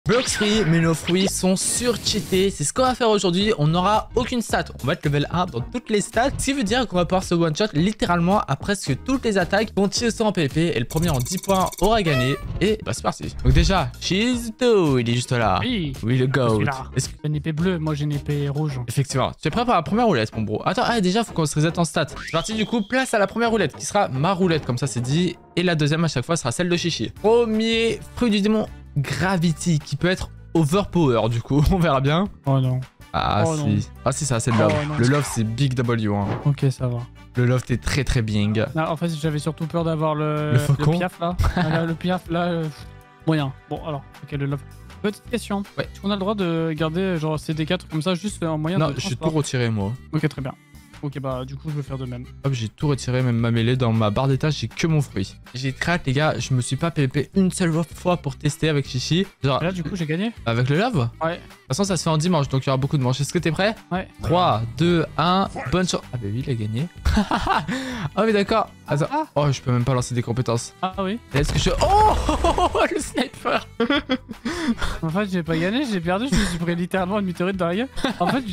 Blox free, mais nos fruits sont surcheatés. C'est ce qu'on va faire aujourd'hui. On n'aura aucune stat. On va être level 1 dans toutes les stats. Ce qui veut dire qu'on va pouvoir se one shot littéralement à presque toutes les attaques. Bon, tirer ça en PvP et le premier en 10 points aura gagné. Et bah, c'est parti. Donc, déjà, Shizuto, il est juste là. Oui, le goat. J'ai une épée bleue, moi j'ai une épée rouge. Effectivement. Tu es prêt pour la première roulette, mon bro? Attends, déjà, faut qu'on se reset en stats. C'est parti, du coup, place à la première roulette qui sera ma roulette, comme ça c'est dit. Et la deuxième à chaque fois sera celle de Chichi. Premier fruit du démon, Gravity, qui peut être overpower, du coup, on verra bien. Oh non. Ah oh si. Non. Ah si, ça c'est le love. Non. Le love c'est big W. Hein. Ok, ça va. Le love t'es très très bing. Non, en fait, j'avais surtout peur d'avoir le faucon. piaf là. Le piaf là, moyen. Bon, alors, ok, le love. Petite question. Ouais. Est-ce qu'on a le droit de garder genre CD4 comme ça, juste en moyen Non, de j'ai tout transport? retiré moi. Ok, très bien. Ok, bah du coup, je vais faire de même. Hop, j'ai tout retiré, même ma mêlée. Dans ma barre d'étage, j'ai que mon fruit. J'ai crate, les gars. Je me suis pas PvP une seule fois pour tester avec Chichi. Genre, Et là, du coup, j'ai gagné. avec le love. Ouais. De toute façon, ça se fait en dimanche, donc il y aura beaucoup de manches. Est-ce que t'es prêt? Ouais. 3, 2, 1, bonne chance. Ah bah oui, il a gagné. Ah oui, d'accord. Attends. Ah. Oh, je peux même pas lancer des compétences. Ah oui. Est-ce que je... Oh, le sniper. En fait, j'ai pas gagné, j'ai perdu, je me suis pris littéralement une météorite dans la gueule. En fait,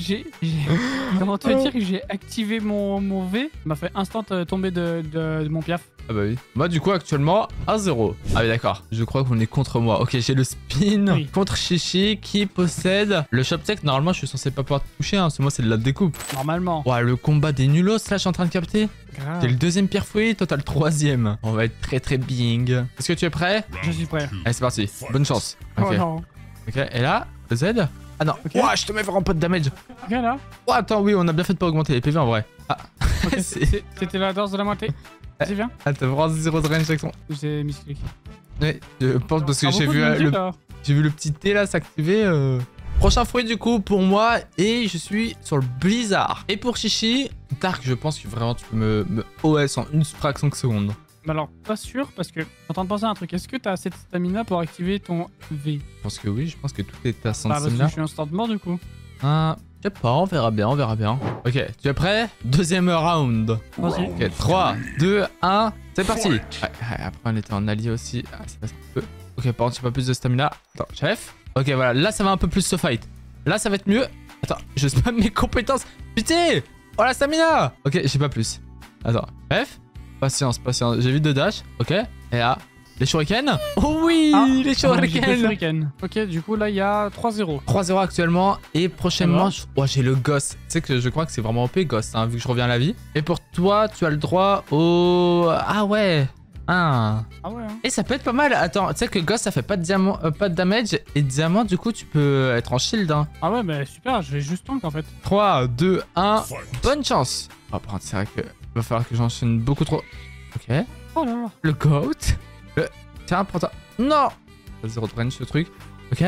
comment te dire que j'ai activé mon V, m'a fait instant tomber de mon piaf. Ah bah oui. Moi, du coup, actuellement, 1-0. Ah oui, d'accord. Je crois qu'on est contre moi. Ok, j'ai le spin Oui. contre Chichi qui possède le shop tech. Normalement, je suis censé pas pouvoir te toucher, hein, parce que moi, c'est de la découpe. Normalement. Ouais, le combat des nulos, là, je suis en train de capter. Grave. C'est le deuxième pire fruit, toi, t'as le troisième. On va être très, très bing. Est-ce que tu es prêt? Je suis prêt. Allez, c'est parti. Bonne chance. Ok. Oh non. Ok, et là, le Z. Ah non. Ok. Ouah, je te mets vraiment pas de damage. Ok là. Oh, attends, oui, on a bien fait de pas augmenter les PV en vrai. Ah, Ok, c'est... C'était la danse de la moitié. C'est bien. Ah, t'as vraiment 0 de range d'action. J'ai misclick. Ouais, je pense parce que Ah, j'ai beaucoup vu, de minutes, le... là. j'ai vu le petit T là s'activer. Prochain fruit du coup pour moi et je suis sur le Blizzard. Et pour Chichi, Dark, je pense que vraiment tu peux me OS en une fraction de seconde. Mais alors, pas sûr parce que je suis en train de penser à un truc. Est-ce que t'as assez de stamina pour activer ton V? Je pense que oui, je pense que tout est à 100 Bah, parce que je suis instant mort du coup. Ah, je sais pas, on verra bien, on verra bien. Ok, tu es prêt? Deuxième round. Vas-y. Ok, 3, 2, 1, c'est parti. Ouais, après on était en allié aussi. Ah, ça passe un peu. Ok, par contre j'ai pas plus de stamina. Attends, chef. Ok, voilà, là ça va un peu plus se fight. Là ça va être mieux. Attends, je spam mes compétences. Putain. Oh la stamina. Ok, j'ai pas plus. Attends, chef. Patience, patience. J'ai vu deux dash. Ok, et là, les shurikens. Oh oui, les j'ai que shurikens. shuriken. Ok, du coup là il y a 3-0. 3-0 actuellement et prochainement Alors j'ai le Ghost. Tu sais que je crois que c'est vraiment OP Ghost hein, vu que je reviens à la vie. Et pour toi tu as le droit au... Ah ouais. Ah. Ah ouais. Hein. Et ça peut être pas mal. Attends, tu sais que Ghost ça fait pas de diamant, pas de damage et diamant du coup tu peux être en shield. Hein. Ah ouais, mais super, je vais juste tank en fait. 3, 2, 1, bonne chance. Oh par contre c'est vrai que va falloir que j'enchaîne beaucoup trop. Ok. Oh là là. Le GOAT. Tiens, prends toi. Non. 0 de range ce truc. Ok.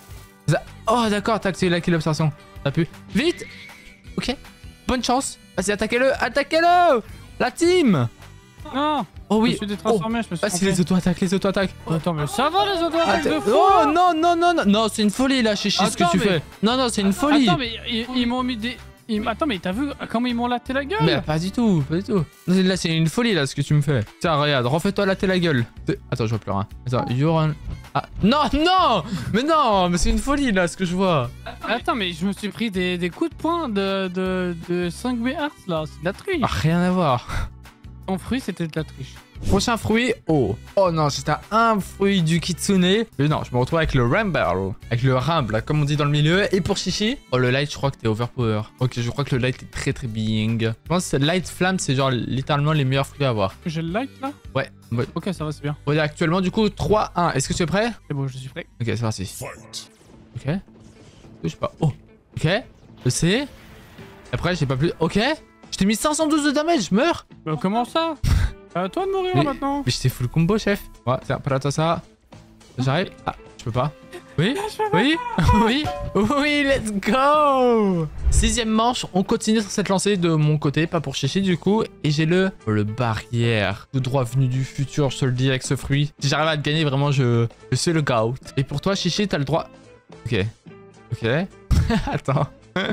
Oh d'accord, t'as activé la kill observation. T'as pu. Vite. Ok. Bonne chance. Vas-y, attaquez-le. Attaquez-le. La team. Non. Oh Je me oui. suis détransformé, je me suis Vas-y, trompé. les auto-attaques, les auto-attaques. Attends, mais ça va les auto-attaques de fou. Oh non, non, non, non. Non, c'est une folie là, Chichi, ce que Attends, tu mais- fais. Non, non, c'est une folie. Attends, mais ils m'ont mis des... Attends, mais t'as vu comment ils m'ont laté la gueule? Mais pas du tout, pas du tout. Non, là, c'est une folie là ce que tu me fais. Tiens, regarde, refais-toi latter la gueule. Attends, je vois plus rien. Attends, you're on... Ah, non, non. Mais c'est une folie là ce que je vois. Attends, mais je me suis pris des coups de poing de 5 BHz là, c'est de la triche. Ah, rien à voir. Ton fruit, c'était de la triche. Prochain fruit, oh. Oh non, c'était un fruit du kitsune. Mais non, je me retrouve avec le rumble. Avec le rumble, comme on dit dans le milieu. Et pour Chichi, oh le light, je crois que t'es overpower. Ok, je crois que le light est très très bing. Je pense que light flamme, c'est genre littéralement les meilleurs fruits à avoir. J'ai le light là? Ouais. Ok, ça va, c'est bien. On est actuellement du coup 3-1. Est-ce que tu es prêt? C'est bon, je suis prêt. Ok, c'est parti. Ok. Je sais pas. Oh. Ok. Je sais. Après, j'ai pas plus. Ok. Je t'ai mis 512 de damage, je meurs. Bah, comment ça? À toi de mourir Mais- maintenant. Mais j'étais full combo, chef. Ouais, tiens, prends-toi ça. J'arrive. Ah, je peux pas. Oui. Oui. Oui. Oui, let's go. Sixième manche, on continue sur cette lancée de mon côté, pas pour Chichi du coup. Et j'ai le barrière. Tout droit venu du futur, je te le dis avec ce fruit. Si j'arrive à te gagner, vraiment, je suis le goat. Et pour toi, Chichi, t'as le droit. Ok. Ok. Attends.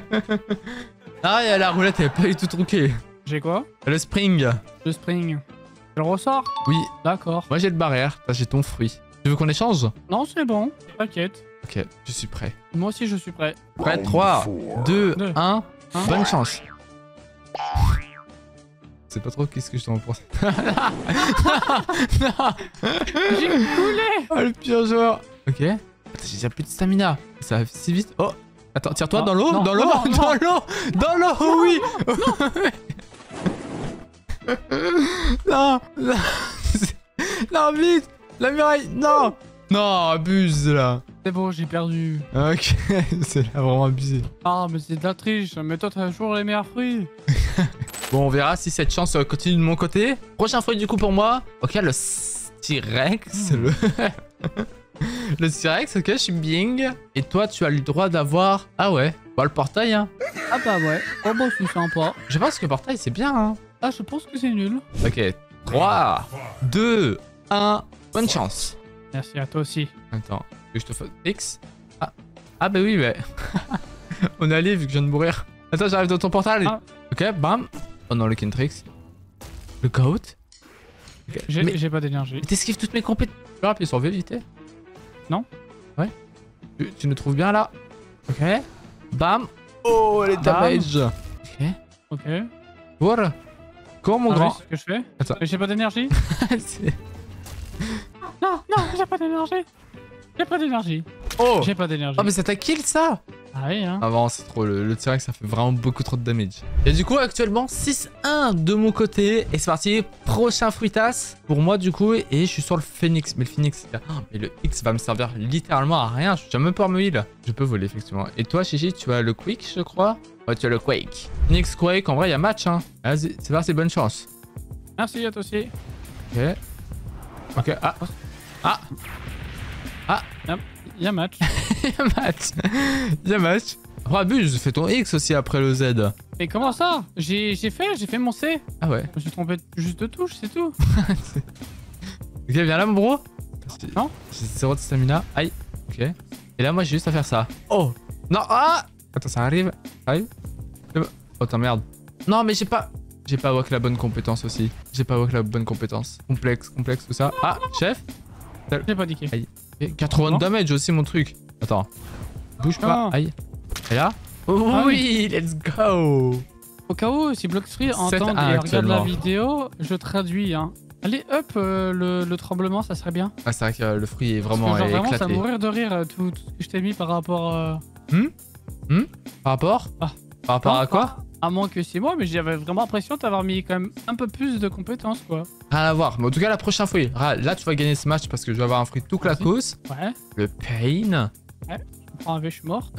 Ah, et la roulette, elle est pas du tout truquée. J'ai quoi? Le spring. Le spring. Je le ressors? Oui. D'accord. Moi, j'ai le barrière. Toi, j'ai ton fruit. Tu veux qu'on échange? Non, c'est bon. T'inquiète. Ok, je suis prêt. Moi aussi, je suis prêt. Prêt, 3, 2, Deux. 1. Un. Bonne chance. Je sais pas trop qu'est-ce que je t'en pense. Non. J'ai coulé. Oh, le pire joueur. Ok. Attends, j'ai déjà plus de stamina. Ça va si vite. Oh. Attends, tire-toi Ah, dans l'eau, non, dans l'eau, non, dans l'eau, dans l'eau, oui. Non, non, non, vite. La muraille, non. Non, abuse là. C'est bon, j'ai perdu. Ok, c'est là vraiment abusé. Ah, mais c'est de la triche. Mais toi, t'as toujours les meilleurs fruits. Bon, on verra si cette chance continue de mon côté. Prochain fruit du coup pour moi. Ok, le Styrex. Le Styrex, ok, je suis bing. Et toi, tu as le droit d'avoir... Ah ouais, bah le portail, hein. Ah bah ouais. Oh bah c'est sympa. Je pense que le portail, c'est bien, hein. Ah, je pense que c'est nul. Ok, 3, 2, 1, bonne chance. Merci à toi aussi. Attends, que je te fasse X. Ah bah oui, mais... On est allé vu que je viens de mourir. Attends, j'arrive dans ton portail. Ah. Ok, bam. Oh non, le Kentrix. Le Goat. Okay. Mais J'ai pas d'énergie. t'esquives toutes mes compétences. Tu peux appuyer sur V, vite. Non. Ouais. Tu nous trouves bien là. Ok. Bam. Oh, les damage. Ok. Ok. Voilà. Comment mon Ah oui, grand. c'est ce que je fais. Attends. Mais j'ai pas d'énergie. C'est- Non, non, j'ai pas d'énergie. J'ai pas d'énergie. Oh. J'ai pas d'énergie. Oh, mais ça t'a kill ça. Ah oui, hein. Ah bon, c'est trop, le T-Rex ça fait vraiment beaucoup trop de damage. Et du coup actuellement 6-1 de mon côté. Et c'est parti, prochain fruitas pour moi du coup. Et je suis sur le Phoenix. Mais le Phoenix, mais le X va me servir littéralement à rien. Je suis jamais pas me heal. Je peux voler effectivement. Et toi Chichi, tu as le Quick je crois. Ouais, tu as le Quake. Phoenix Quake, en vrai il y a match hein. Vas-y, c'est parti, bonne chance. Merci à toi aussi. Ok. Ok, ah. Ah. Il y a match. Il y a match. Il y a match. Oh, abuse, fais ton X aussi après le Z. Mais comment ça? J'ai fait mon C. Ah ouais. Je me suis trompé juste de touche, c'est tout. Ok, viens là, mon bro. Non. J'ai 0 de stamina. Aïe. Ok. Et là, moi, j'ai juste à faire ça. Oh. Non. Ah. Attends, ça arrive. Ça arrive. Oh, merde. Non, mais j'ai pas avec la bonne compétence aussi. J'ai pas avec la bonne compétence. Complexe, tout ça. Ah, chef. J'ai pas niqué. Aïe. Et 80 de damage aussi, mon truc. Attends. Bouge pas. Non. Aïe. Et là. Oh Ah oui, let's go. Au cas où, si Bloxfree entend et 7-1 regarde la actuellement. vidéo, je traduis. Hein. Allez, up, le tremblement, ça serait bien. Ah, c'est vrai que le fruit est Parce vraiment que genre, vraiment, ça éclaté. mourir de rire, tout ce que je t'ai mis par rapport Par rapport Ah. Par rapport Non, à quoi? à moins que 6 mois, mais j'avais vraiment l'impression de t'avoir mis quand même un peu plus de compétences, quoi. Rien à voir. Mais en tout cas, la prochaine fruit. Là, tu vas gagner ce match parce que je vais avoir un fruit tout clacos. Ouais, Le Pain. je prends un V, je suis mort.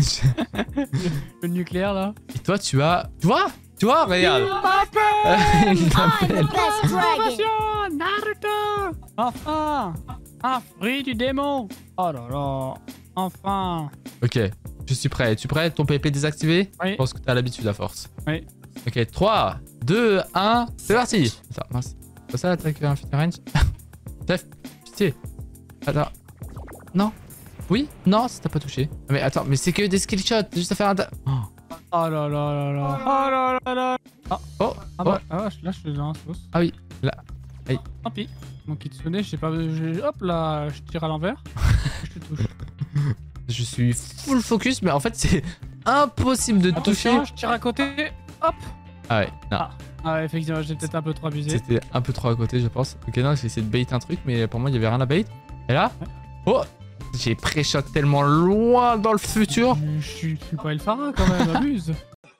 Le nucléaire, là. Et toi, tu as... Tu vois, regarde. Mbappé Il t'appelle. Best dragon. Attention, Naruto. Enfin, un fruit du démon. Oh là là, enfin. Ok, je suis prêt. Es-tu prêt? Ton PvP désactivé? Oui. Je pense que t'as l'habitude à force. Oui. Ok, 3, 2, 1, c'est parti. Attends, mince. C'est pas ça l'attaque Infinite Range? Chef, pitié. Attends. Non. Oui? Non, ça t'a pas touché. Mais attends, mais c'est que des skill shots. T'as juste à faire un... Oh. Oh là là là là. Oh là là là. Oh. Ah bah, là, je suis dans la sauce. Ah oui, là. Tant pis. Mon kitsune, je sais pas. Hop là, je tire à l'envers. Je te touche. Je suis full focus, mais en fait, c'est impossible de toucher. Attention, je tire à côté. Hop. Ah ouais, non. Ah, effectivement, j'ai peut-être un peu trop abusé. C'était un peu trop à côté, je pense. Ok, non, j'ai essayé de bait un truc, mais pour moi, il y avait rien à bait. Et là, oh, j'ai pré-shot tellement loin dans le futur. Je suis pas Elphara quand même, abuse.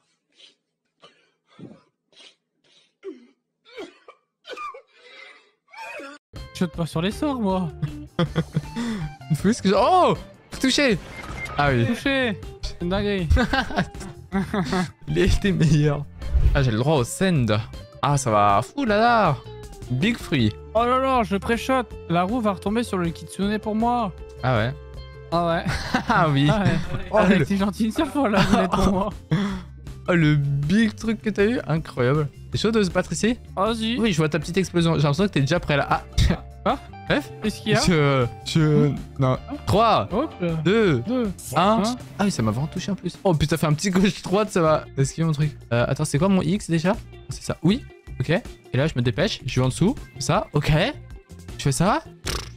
Je saute pas sur les sorts, moi. Plus que oh, touché. Ah oui, Touché. C'est une dinguerie. il était meilleur. Ah, j'ai le droit au send. Ah, ça va. Fou là là. Big fruit. Oh là là, je pré-shot. La roue va retomber sur le kitsune pour moi. Ah ouais. Ah ouais. Ah oui. Ah ouais. Oh, Ah, le... c'est gentil une seule fois là, vous êtes pour moi. oh, le big truc que t'as eu, incroyable. T'es chaud de se battre ici? Vas-y. Oui, je vois ta petite explosion. J'ai l'impression que t'es déjà prêt là. Ah. Quoi? Bref. Qu'est-ce qu'il y a? Non. 3, Hop là. 2, 2. 1. Hein? Ah oui, ça m'a vraiment touché en plus. Oh putain, fait un petit gauche-droite, ça va. Esquiver mon truc. Attends, c'est quoi mon X déjà? C'est ça. Oui. Ok. Et là, je me dépêche. Je vais en dessous. Ça. Ok. Je fais ça.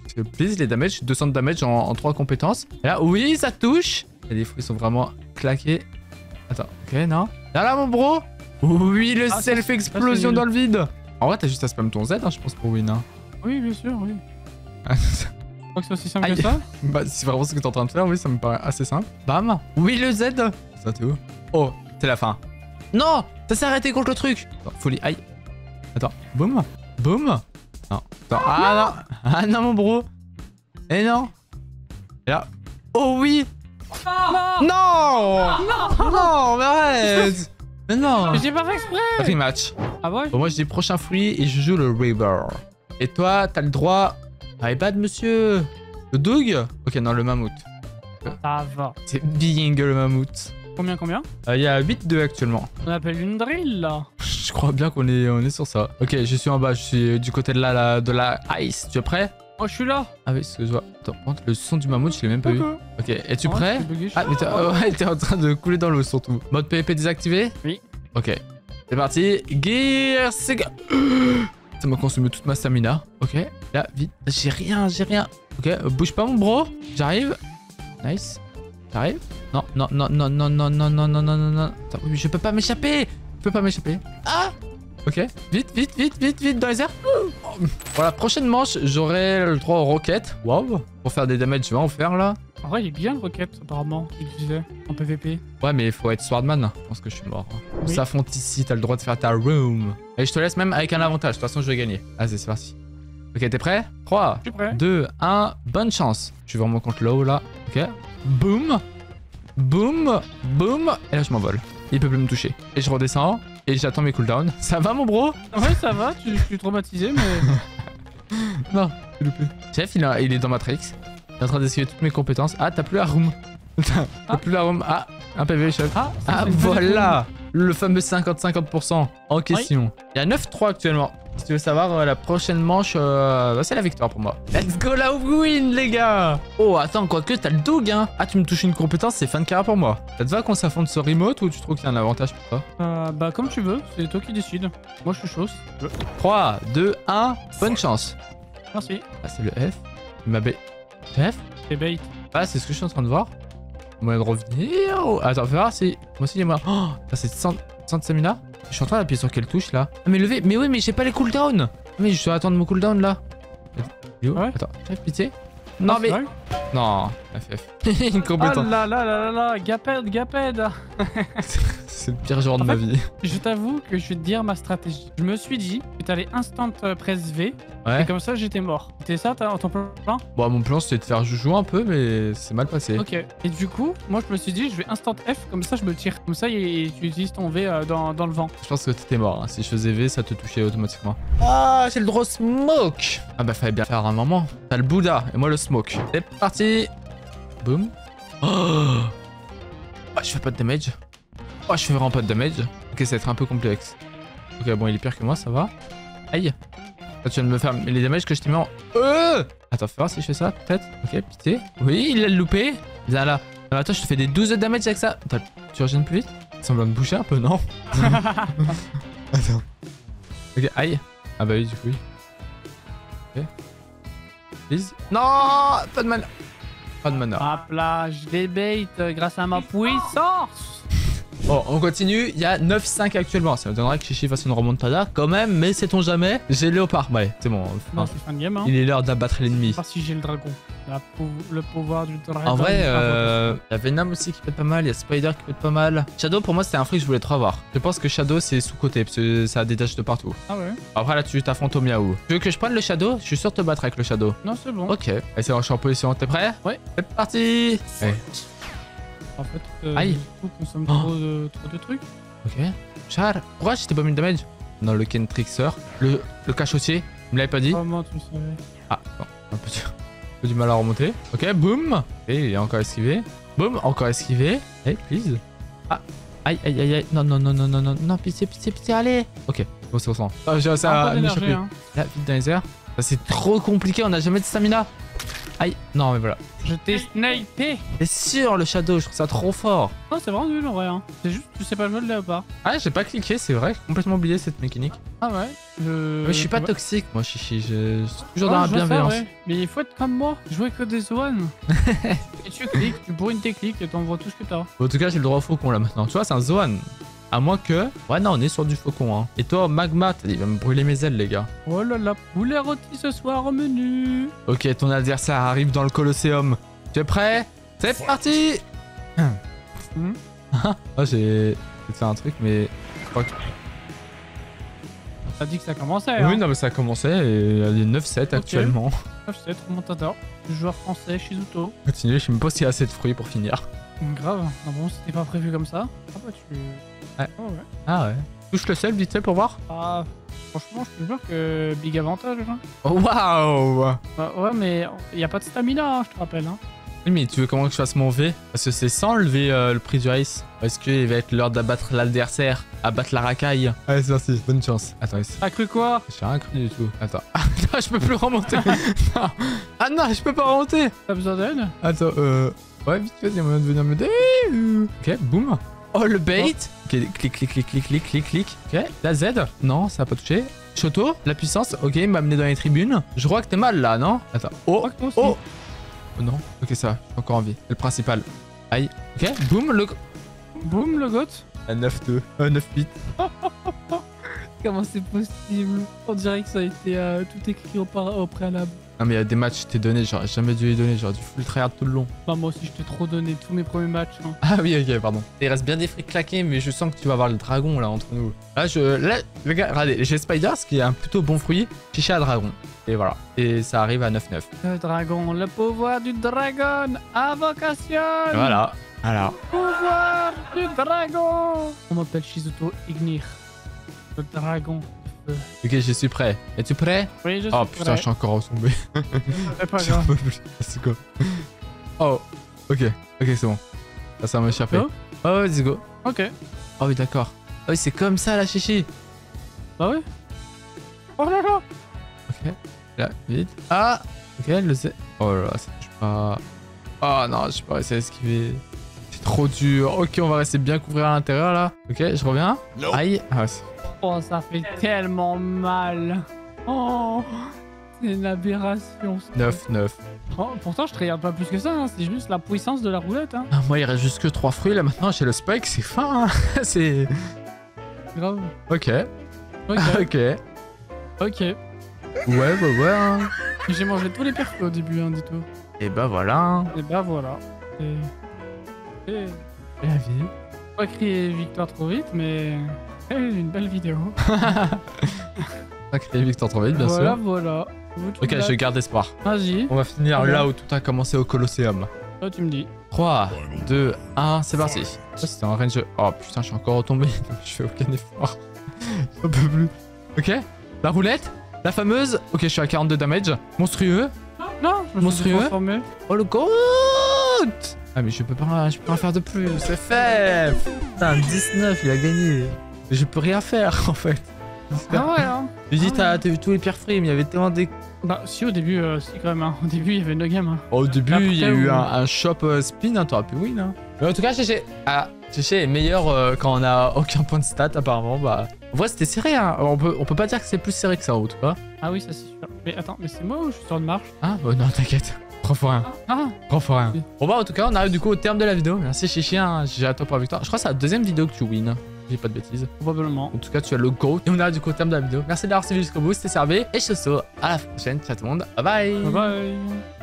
Please, les damage, 200 de damage en 3 compétences. Et là, oui, ça touche. Et les fruits sont vraiment claqués. Attends, ok, non. Là, mon bro. Oui, le self-explosion dans le vide. En vrai, t'as juste à spam ton Z, hein, je pense, pour win. Hein. Oui, bien sûr, oui. Je crois que c'est aussi simple que ça. Bah, si c'est vraiment ce que t'es en train de faire, oui, ça me paraît assez simple. Bam. Oui, le Z. Ça, t'es où? Oh, c'est la fin. Non, ça s'est arrêté contre le truc. Attends, folie, aïe. Attends, boum. Boum. Non. Attends, ah non. Ah non, mon bro. Et non. Et là. Oh oui. Non. Non. Non, mais arrête. Mais non. J'ai pas fait exprès. Rematch. Ah ouais? Bon, moi, je dis prochain fruit et je joue le River. Et toi, t'as le droit. Ah, bad, monsieur. Le Doug? Ok, non, le mammouth. Ça va. C'est big le mammouth. Combien? Il y a 8-2 actuellement. On appelle une drill là. Je crois bien qu'on est sur ça. Ok, je suis en bas, je suis du côté de la ice. Tu es prêt? Oh, je suis là. Ah oui, excuse-moi. Attends, par contre, le son du mammouth, je l'ai même pas eu. Ok, es-tu Oh, prêt? Ah, mais t'es en train de couler dans l'eau surtout. Mode PvP désactivé? Oui. Ok, c'est parti. Gear, c'est... Ça m'a consommé toute ma stamina. Ok, là, vite. J'ai rien. Ok, bouge pas mon bro. J'arrive. Nice. J'arrive. Non. Attends, oui, mais je peux pas m'échapper. Ah. Ok, vite dans les airs. Pour la prochaine manche, j'aurai le droit aux roquettes. Waouh. Pour faire des damages, je vais en faire là. En vrai, il est bien le rocket apparemment, qu'il disait en PVP. Ouais, mais il faut être swordman. Je pense que je suis mort. Oui. Ça fonte ici, t'as le droit de faire ta room. Et je te laisse même avec un avantage. De toute façon, je vais gagner. Vas-y, c'est parti. Ok, t'es prêt? 3, Je suis prêt. 2, 1, bonne chance. Je suis vraiment contre l'eau là. Ok. Boum. Et là, je m'envole. Il peut plus me toucher. Et je redescends. Et j'attends mes cooldowns. Ça va, mon bro? Ouais, ça va, je suis traumatisé, mais. Non, j'ai loupé. Chef, il est dans Matrix. Il est en train d'esquiver toutes mes compétences. Ah, t'as plus la room. T'as plus la room. Ah, un PV, chef. Ah, Ah, voilà. Le fameux 50-50% en question. Il y a 9-3 actuellement. Si tu veux savoir, la prochaine manche, c'est la victoire pour moi. Let's go la win, les gars. Oh, attends, quoique, t'as le Doug, hein. Ah, tu me touches une compétence, c'est fin de carrière pour moi. Ça te va qu'on s'affronte sur remote ou tu trouves qu'il y a un avantage pour toi? Bah, comme tu veux, c'est toi qui décides. Moi, je suis chaud. 3, 2, 1, bonne chance. Merci. Ah, c'est le F. Il m'a F? C'est bait. Ah, c'est ce que je suis en train de voir. Moyen de revenir. Oh, attends, fais voir si. Moi aussi, il y a moi. Oh, ça, c'est 100 de stamina. Je suis en train d'appuyer sur quelle touche là? Ah, mais levé. Mais oui, mais j'ai pas les cooldowns. Mais je dois attendre mon cooldown là. Il est où? Ouais. Attends, chef, pitié. Non, mais. Vrai? Non, FF. Une compétence. Oh là là, Gaped. C'est le pire jour de En ma fait, vie. Je t'avoue que je vais te dire ma stratégie. Je me suis dit que t'allais instant press V. Ouais. Et comme ça, j'étais mort. C'était ça ton plan? Bon, mon plan c'était de faire joujou un peu, mais c'est mal passé. Ok. Et du coup, moi je me suis dit, je vais instant F, comme ça je me tire. Comme ça, tu utilises ton V dans le vent. Je pense que t'étais mort. Hein. Si je faisais V, ça te touchait automatiquement. Ah, j'ai le droit au smoke. Ah bah, fallait bien faire un moment. T'as le Bouddha et moi le smoke. C'est parti. Boum. Oh, je fais pas de damage. Oh, je fais vraiment pas de damage. Ok, ça va être un peu complexe. Ok, bon, il est pire que moi, ça va. Aïe. Là, tu viens de me faire les damages que je t'ai mis en... Attends, fais voir si je fais ça, peut-être. Ok, pitié. Oui, il l'a loupé. Viens là. Non, attends, je te fais des 12 de damage avec ça. Attends, tu régènes plus vite? Ça semble me boucher un peu, non? Attends. Ok, aïe. Ah bah oui, du coup, oui. Ok. Please. Non, pas de mana. Pas de mana. Hop là, je les bait grâce à ma puissance. Bon, on continue. Il y a 9-5 actuellement. Ça me donnerait que Chichi fasse une remontada quand même, mais sait-on jamais. J'ai Léopard. Ouais, c'est bon. Non, c'est fin de game. Hein. Il est l'heure d'abattre l'ennemi. Pas si j'ai le dragon. Le pouvoir du dragon. En vrai, il y a Venom aussi qui peut être pas mal. Il y a Spider qui peut être pas mal. Shadow, pour moi, c'était un fruit que je voulais trop avoir. Je pense que Shadow, c'est sous-côté parce que ça a des dashs de partout. Ah ouais? Après, là, tu t'affrontes au Miaou. Tu veux que je prenne le Shadow? Je suis sûr de te battre avec le Shadow. Non, c'est bon. Ok. Allez, c'est bon, je suis en position. T'es prêt? Ouais. C'est parti. Ouais. En fait, Aïe. du coup, consomme trop de trucs. Ok. Char, pourquoi je t'ai pas mis de damage? Non, le Ken Trickster. Le cachotier. Il me l'avait pas dit? Comment tu savais? Ah, bon, un peu du mal à remonter. Ok, boum. Et il est encore esquivé. Boum, encore esquivé. Hey, please. Ah, aïe. Non, pitié, allez. Ok, bon, c'est bon. Ah, j'ai réussi à m'échapper. Hein. Là, vite dans les airs. Ça, c'est trop compliqué, on a jamais de stamina. Aïe. Non, mais voilà. Je t'ai snipé. C'est sûr, le Shadow, je trouve ça trop fort. Non, c'est vraiment nul en vrai. Hein. C'est juste, tu sais pas jouer le léopard. Ah, j'ai pas cliqué, c'est vrai, j'ai complètement oublié cette mécanique. Ah ouais. Mais je suis pas toxique, moi, Chichi. Je suis toujours dans la je vois ça, bienveillance. ouais. Mais il faut être comme moi. Jouer que des zones. Et tu cliques, tu bourrines tes clics et t'envoies tout ce que t'as. En tout cas, j'ai le droit au faucon là maintenant. Tu vois, c'est un Zoan. À moins que. Ouais, non, on est sur du faucon. Hein. Et toi, Magma, il va me brûler mes ailes, les gars. Oh là là, poulet rôti ce soir au menu. Ok, ton adversaire arrive dans le Colosseum. Tu es prêt? C'est parti. Ah, j'ai fait un truc, mais. Je crois que. T'as dit que ça commençait. Oui, hein. non, mais ça a commencé et il y a 9-7 actuellement. 9-7, remontada. Joueur français, Shizuto. Continuez, je sais même pas s'il y a assez de fruits pour finir. Grave. Ah bon, c'était pas prévu comme ça. Ah bah tu. Ouais. Oh ouais. Ah ouais. Touche le sel vite fait pour voir. Ah, franchement, je te jure que big avantage. Hein. Oh, waouh. Ouais, mais y a pas de stamina, hein, je te rappelle. Hein. Oui, mais tu veux comment que je fasse mon V? Parce que c'est sans lever le prix du race. Est-ce qu'il va être l'heure d'abattre l'adversaire? Abattre la racaille? Allez, c'est parti. Bonne chance. Attends, ici. T'as cru quoi? J'ai rien cru du tout. Attends. Ah non, je peux plus remonter. Non. Ah non, je peux pas remonter. T'as besoin d'aide? Attends, ouais, vite fait, il y a moyen de venir m'aider. Ok, boum. Oh, le bait. Ok, clic, clic, clic, clic, clic, clic, clic. Ok, la Z. Non, ça a pas touché. Shoto, la puissance. Ok, il m'a amené dans les tribunes. Je crois que t'es mal là, non? Attends. Oh, oh. Oh non. Ok, ça va. Je suis encore en vie. C'est le principal. Aïe. Ok, boum, le... Boum, le goat. 9-2. 9-8. Comment c'est possible? On dirait que ça a été tout écrit au préalable. Non, mais il y a des matchs, je t'ai donné, j'aurais jamais dû les donner, j'aurais dû full tryhard tout le long. Bah, moi aussi, je t'ai trop donné tous mes premiers matchs. Hein. Ah oui, ok, pardon. Il reste bien des frics claqués, mais je sens que tu vas avoir le dragon là entre nous. Là, le gars, regardez, j'ai Spider, ce qui est un plutôt bon fruit, Chichi à dragon. Et voilà. Et ça arrive à 9-9. Le dragon, le pouvoir du dragon, invocation. Voilà. Alors. Pouvoir du dragon. On m'appelle Shizuto Ignir. Le dragon. Ok, je suis prêt. Es-tu prêt? Oui, je suis Oh prêt. putain, je suis encore retombé. C'est pas J'en grave. peux plus. C'est quoi? Oh, ok, c'est bon. Ça va m'échapper. Go Oh, ouais, let's go. Ok. Oh oui, d'accord. Ah oui, c'est comme ça la Chichi. Bah oui. Oh là là. Ok, là, vite. Ah, ok, le Z. Oh là là, ça touche pas. Oh non, je peux pas réussi à esquiver. C'est trop dur. Ok, on va rester bien couvrir à l'intérieur là. Ok, je reviens. Aïe. Ah, Oh, ça fait tellement mal. Oh, c'est une aberration. 9-9. Oh, pourtant, je te regarde pas plus que ça. Hein. C'est juste la puissance de la roulette. Hein. Ah, moi, il reste juste que 3 fruits là maintenant. Chez le Spike, c'est fin. Hein. C'est. Grave. Ok. Ok. Ok. Ok. Ouais, bah ouais. Hein. J'ai mangé tous les perfs au début, hein, dis-toi. Et bah voilà. Hein. Et bah voilà. Et... La vie. Pas crier victoire trop vite, mais une belle vidéo. Pas créer victoire trop vite, bien voilà, sûr. voilà. Ok, je garde espoir. Vas-y. On va finir Ouais. là où tout a commencé au Colosseum. Toi, tu me dis. 3, 2, 1, c'est parti. Ça, c'était un range. Oh putain, je suis encore retombé. Je fais aucun effort. J'en peux plus. Ok, la roulette. La fameuse. Ok, je suis à 42 damage. Monstrueux. Non, je me suis Monstrueux. transformé. Oh le goat. Ah mais je peux pas en faire de plus. C'est fait. Putain, 19, il a gagné. Je peux rien faire en fait. Ah ouais, hein. Je dis, Ah t'as vu tous les pierres free, mais il y avait tellement des... Bah, si, au début, si, quand même. Hein. Au début, il y avait une game. Hein. Oh, au début, Après, il y a eu oui. un shop spin, hein, t'aurais pu win. Hein. Mais en tout cas, Chéché est meilleur quand on a aucun point de stat, apparemment. Bah, en vrai, c'était serré. Hein. On peut pas dire que c'est plus serré que ça, en tout cas. Ah oui, ça c'est sûr. Mais attends, mais c'est moi ou je suis sur une marche? Ah, oh, non, t'inquiète. Prends pour rien. Ah, Prends pour rien. Oui. Bon, bah, en tout cas, on arrive du coup au terme de la vidéo. Merci, Chéché. Hein. J'ai à toi pour la victoire. Je crois que c'est la deuxième vidéo que tu win. J'ai pas de bêtises. probablement. En tout cas, tu as le GOAT. Et on arrive du coup au terme de la vidéo. Merci d'avoir suivi jusqu'au bout. C'était Servé. Et je te souhaite à la prochaine. Ciao tout le monde. Bye bye. Bye bye.